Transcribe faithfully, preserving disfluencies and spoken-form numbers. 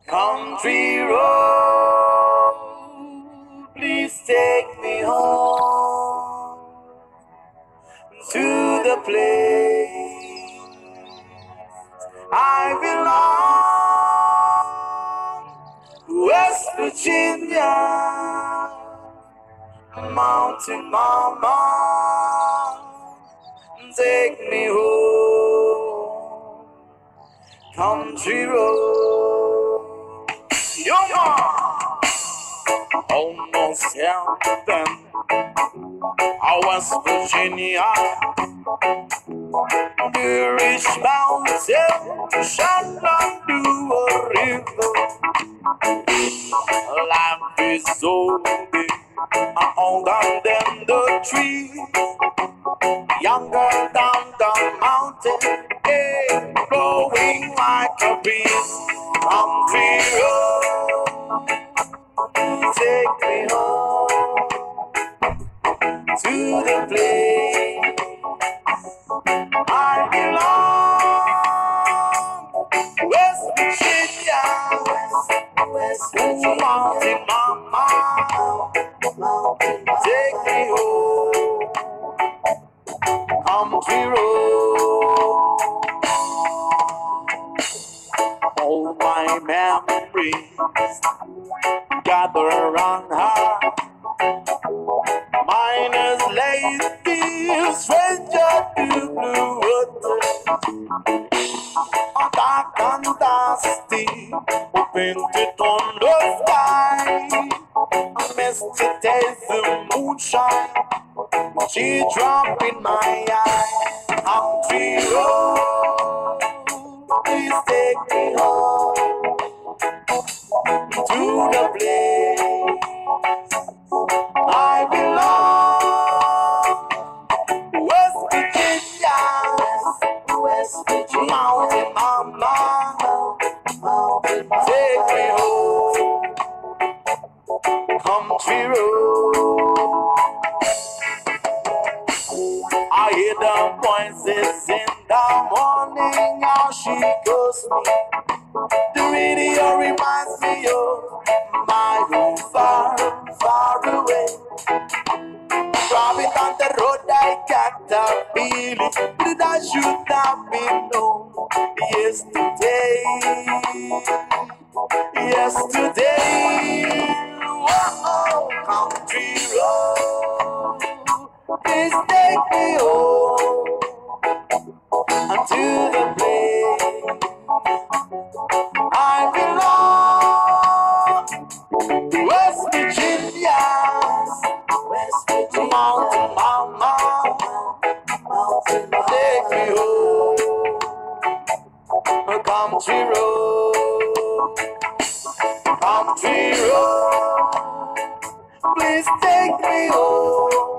Country road, please take me home to the place I belong. West Virginia, Mountain Mama, take me home. Country road, yuma, almost heaven. West Virginia, the rich mountain shall not do a river. Life is so big, older than the tree, younger than the mountain, yeah, blowing like a breeze. Country road, take me home to the place I belong. West Virginia, West Virginia, Mountain Mama, take me home. Country road, all my memories gather around her. Mine is lazy, stranger to blue water. Dark and dusty, painted on the sky. Misty taste the moonshine, she dropped in my eye. Country road, please take me home to the place I belong. West Virginia, West Virginia, Mountain Mama, take me home. Country road, I hear the voices in the morning, how she calls me. The radio reminds me of my home far, far away. Driving down the road, I got a feeling that I should have been known yesterday. Yesterday, whoa, country road, please take me home unto the place I belong. West Virginia, West Virginia, Mountain Mama, take me home. Country road, country road, please take me home.